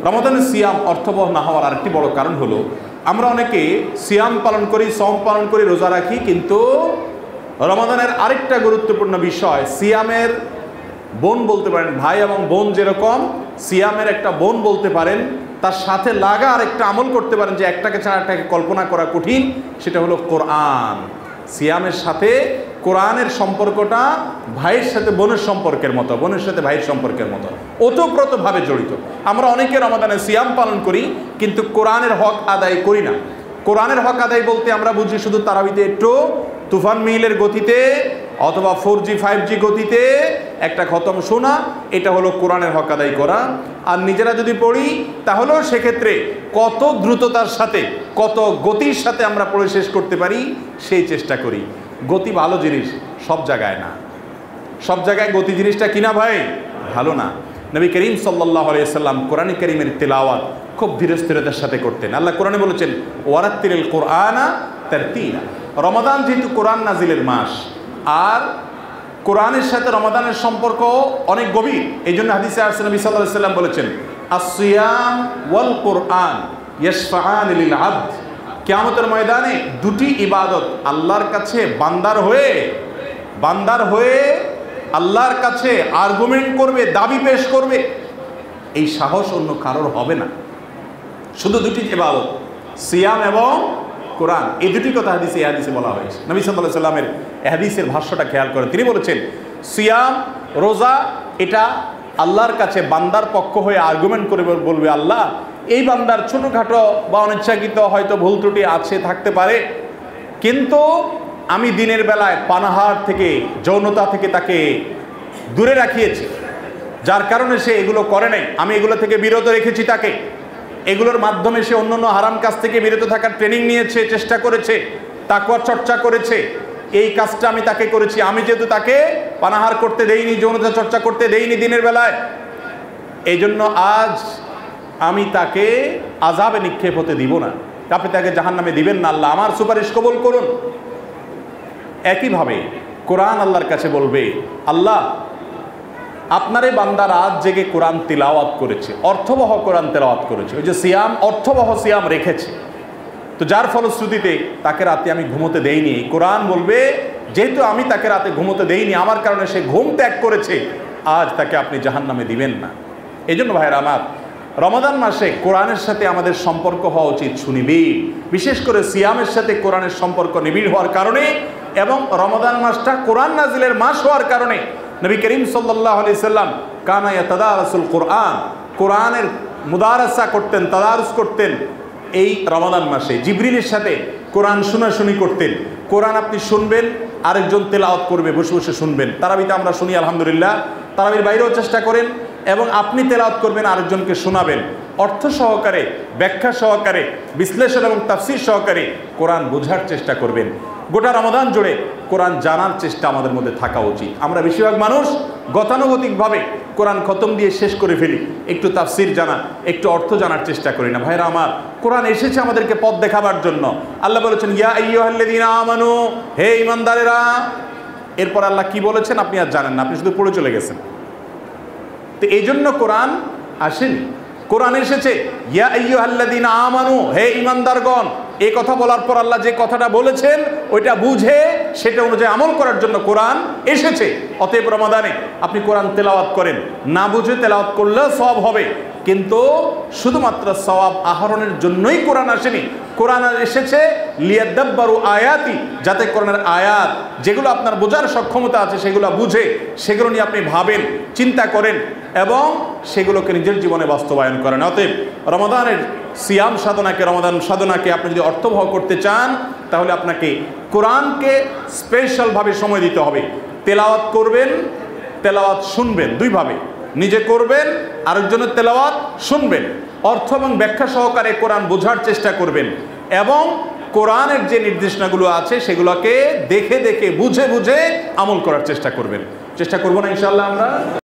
রমাদানের সিয়াম অর্থবহ না হওয়ার আরেকটি বড় কারণ হলো আমরা অনেকে সিয়াম পালন করি, সওম পালন করি, রোজা রাখি, কিন্তু রমাদানের আরেকটা গুরুত্বপূর্ণ বিষয়, সিয়ামের বোন বলতে পারেন, ভাই এবং বোন যেরকম সিয়ামের একটা বোন বলতে পারেন, তার সাথে লাগা আরেকটা আমল করতে পারেন যে একটাকে ছাড়া একটাকে কল্পনা করা কঠিন, সেটা হলো কোরআন। সিয়ামের সাথে কোরআনের সম্পর্কটা ভাইয়ের সাথে বোনের সম্পর্কের মতো, বোনের সাথে ভাইয়ের সম্পর্কের মতো ওতপ্রোতভাবে জড়িত। আমরা অনেকে রমাদানে সিয়াম পালন করি কিন্তু কোরআনের হক আদায় করি না। কোরআনের হক আদায় বলতে আমরা বুঝি শুধু তারাবিতে একটু তুফান মিলের গতিতে অথবা 4G 5G গতিতে একটা খতম শোনা, এটা হলো কোরআনের হক আদায় করা। আর নিজেরা যদি পড়ি তাহলেও সেক্ষেত্রে কত দ্রুততার সাথে, কত গতির সাথে আমরা পড়ে শেষ করতে পারি সেই চেষ্টা করি। গতি ভালো জিনিস, সব জায়গায় না, সব জায়গায় গতি জিনিসটা কিনা ভাই ভালো না। নবী করিম সাল্লাল্লাহু আলাইহি সাল্লাম কোরআন কারীমের তেলাওয়াত খুব ধীরস্থিরতার সাথে করতেন। আল্লাহ কোরআনে বলেছেন ওয়ারাত্তিলিল কোরআনা তারতিলা। রমাদান যেহেতু কোরআন নাজিলের মাস, আর কোরআনের সাথে রমাদানের সম্পর্ক অনেক গভীর, এই জন্য হাদিসে আসছে নবী সাল্লাল্লাহু আলাইহি সাল্লাম বলেছেন আসসিয়াম ওয়াল কোরআন ইয়াশফাআন লিল আবদ। কিয়ামতের ময়দানে দুটি ইবাদত আল্লাহর কাছে বান্দার হয়ে আল্লাহর কাছে আর্গুমেন্ট করবে, দাবি পেশ করবে, এই সাহস অন্য কারোর হবে না। শুধু দুটি ইবাদত, সিয়াম এবং কোরআন, এই দুটি কথা হাদিসে বলা হয়েছে। নবী সাল্লাল্লাহু আলাইহি সাল্লামের হাদিসের ভাষ্যটা খেয়াল করেন, তিনি বলেছেন সিয়াম রোজা এটা আল্লাহর কাছে বান্দার পক্ষ হয়ে আর্গুমেন্ট করে বলবে, আল্লাহ এই বান্দার ছোটোখাটো বা অনিচ্ছাকৃত হয়তো ভুল ত্রুটি আছে, থাকতে পারে, কিন্তু আমি দিনের বেলায় পানাহার থেকে, যৌনতা থেকে তাকে দূরে রাখিয়েছি, যার কারণে সে এগুলো করে নাই, আমি এগুলো থেকে বিরত রেখেছি তাকে, এগুলোর মাধ্যমে সে অন্যান্য হারাম কাজ থেকে বিরত থাকার ট্রেনিং নিয়েছে, চেষ্টা করেছে, তাকওয়ার চর্চা করেছে, এই কাজটা আমি তাকে করেছি। আমি যেহেতু তাকে পানাহার করতে দেইনি, যৌনতা চর্চা করতে দেইনি দিনের বেলায়, এই জন্য আজ আমি তাকে আযাবে নিক্ষেপ হতে দিব না, আপনি তাকে জাহান্নামে দিবেন না, আল্লাহ আমার সুপারিশ কবুল করুন। একইভাবে কোরআন আল্লাহর কাছে বলবে, আল্লাহ আপনারে বান্দা রাত জেগে কোরআন তিলাওয়াত করেছে, অর্থবহ কোরআন তেলাওয়াত করেছে, ওই যে সিয়াম, অর্থবহ সিয়াম রেখেছে, তো যার ফলশ্রুতিতে তাকে রাতে আমি ঘুমোতে দেইনি। কোরআন বলবে যেহেতু আমি তাকে রাতে ঘুমোতে দেইনি, আমার কারণে সে ঘুম ত্যাগ করেছে, আজ তাকে আপনি জাহান্নামে দিবেন না। এই জন্য ভাইয়েরা আমার, রমাদান মাসে কোরআনের সাথে আমাদের সম্পর্ক হওয়া উচিত সুনিবিড়, বিশেষ করে সিয়ামের সাথে কোরআনের সম্পর্ক নিবিড় হওয়ার কারণে, এবং রমাদান মাসটা কোরআন নাজিলের মাস হওয়ার কারণে নবী করিম সাল্লাল্লাহু আলাইহি সাল্লাম কানা ইয়াতাদারাসুল কোরআন, কোরআনের মুদারাসা করতেন, তাদারুস করতেন এই রমাদান মাসে। জিবরিলের সাথে কোরআন শোনাশুনি করতেন। কোরআন আপনি শুনবেন, আরেকজন তেলাওয়াত করবে, বসে বসে শুনবেন। তারাবিতে আমরা শুনি আলহামদুলিল্লাহ, তারাবির বাইরেও চেষ্টা করেন, এবং আপনি তেলাওয়াত করবেন, আরেকজনকে শোনাবেন, অর্থ সহকারে, ব্যাখ্যা সহকারে, বিশ্লেষণ এবং তাফসীর সহকারে কোরআন বোঝার চেষ্টা করবেন। গোটা রমাদান জুড়ে কোরআন জানার চেষ্টা আমাদের মধ্যে থাকা উচিত। আমরা বেশিরভাগ মানুষ গতানুগতিকভাবে কোরআন খতম দিয়ে শেষ করে ফেলি, একটু তাফসীর জানা, একটু অর্থ জানার চেষ্টা করি না। ভাইরা আমার, কোরআন এসেছে আমাদেরকে পথ দেখাবার জন্য। আল্লাহ বলেছেন ইয়া আইয়ুহাল্লাযীনা আমানু, হে ঈমানদারেরা। এরপর আল্লাহ কি বলেছেন আপনি আর জানেন না, আপনি শুধু পড়ে চলে গেছেন। তো এই জন্য কোরআন আসেনি, কোরআন এসেছে ইয়া আইয়ুহাল্লাযীনা আমানু, হে ঈমানদারগণ। এই কথা বলার পর আল্লাহ যে কথাটা বলেছেন ওইটা বুঝে সেটা অনুযায়ী আমল করার জন্য কোরআন এসেছে। অতএব রমাদানে আপনি কোরআন তেলাওয়াত করেন, না বুঝে তেলাওয়াত করলেও সওয়াব হবে, কিন্তু শুধুমাত্র সওয়াব আহরণের জন্যই কোরআন আসেনি। কোরআন এসেছে লিয়াদাব্বারু আয়াতি, যাতে কোরআনের আয়াত যেগুলো আপনার বোঝার সক্ষমতা আছে সেগুলো বুঝে সেগুলো নিয়ে আপনি ভাবেন, চিন্তা করেন এবং সেগুলোকে নিজের জীবনে বাস্তবায়ন করেন। অতএব রমাদানের সিয়াম সাধনাকে, রমাদান সাধনাকে আপনি যদি অর্থবহ করতে চান তাহলে আপনাকে কোরআনকে স্পেশালভাবে সময় দিতে হবে। তেলাওয়াত করবেন, তেলাওয়াত শুনবেন, দুইভাবে, নিজে করবেন, আরেকজনের তেলাওয়াত শুনবেন, অর্থ এবং ব্যাখ্যা সহকারে কোরআন বোঝার চেষ্টা করবেন, এবং কোরআনের যে নির্দেশনাগুলো আছে সেগুলোকে দেখে দেখে বুঝে বুঝে আমল করার চেষ্টা করবেন। চেষ্টা করবো না ইনশাআল্লাহ আমরা?